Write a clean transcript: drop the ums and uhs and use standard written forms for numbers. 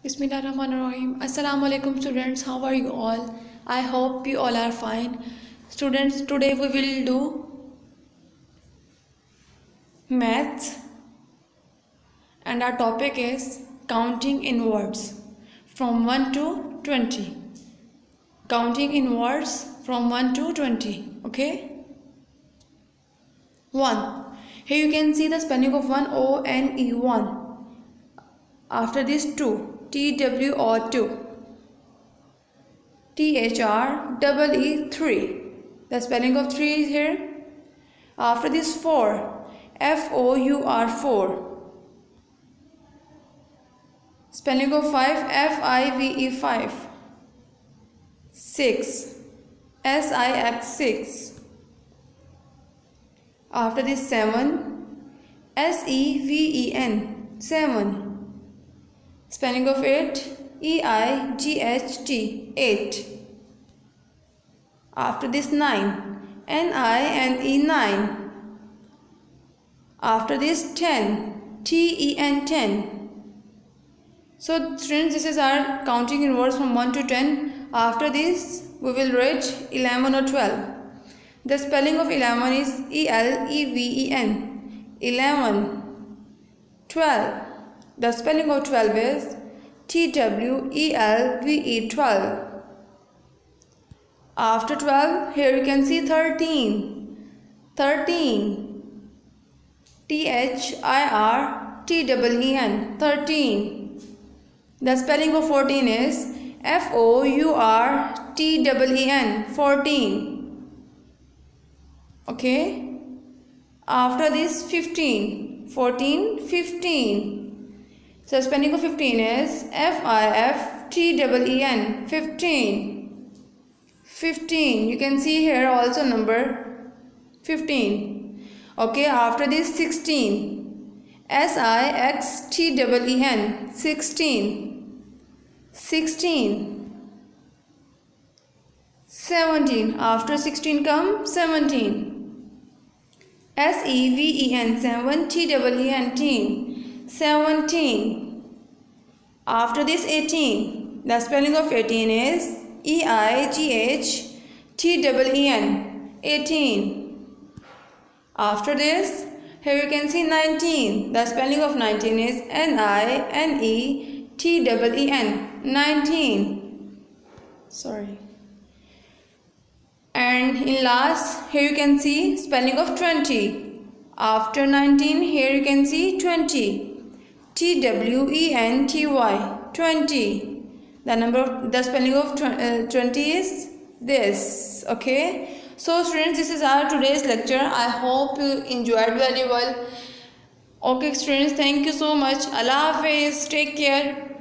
Bismillahirrahmanirrahim. Assalamu alaikum students. How are you all? I hope you all are fine. Students, today we will do maths and our topic is counting in words from 1 to 20. Counting in words from 1 to 20. Okay? 1. Here you can see the spelling of 1, O-N-E, 1. After this 2, T-W-O, 2. T-H-R-E-E, 3. The spelling of 3 is here. After this 4, F-O-U-R, 4. Spelling of 5, F-I-V-E, 5. 6, S-I-X, 6. After this 7, S-E-V-E-N, 7. Spelling of 8, E-I-G-H-T, 8. After this 9, N-I-N-E, 9. After this 10, T-E-N, 10. So students, this is our counting in words from 1 to 10. After this we will read 11 or 12. The spelling of 11 is E-L-E-V-E-N, 11. 12. The spelling of 12 is T-W-E-L-V-E, 12. After 12, here you can see 13. 13. T-H-I-R-T-E-E-N, 13. The spelling of 14 is F-O-U-R-T-E-E-N, 14. Okay. After this 15. 14, 15. So spelling of 15 is F-I-F-T-E-E-N, 15. 15. You can see here also number 15. Okay, after this 16. S-I-X-T-E-E-N, 16. 16. 17. After 16 come 17. S-E-V-E-N, 7, T-E-E-N, teen. 17. After this 18. The spelling of 18 is E-I-G-H-T-E-E-N, 18. After this, here you can see 19. The spelling of 19 is N-I-N-E-T-E-E-N, 19. Sorry. And in last, here you can see spelling of 20. After 19, here you can see 20. T-W-E-N-T-Y, 20. The spelling of 20 is this. Okay. So students, this is our today's lecture. I hope you enjoyed very well. Okay students, thank you so much. Allah Hafiz. Take care.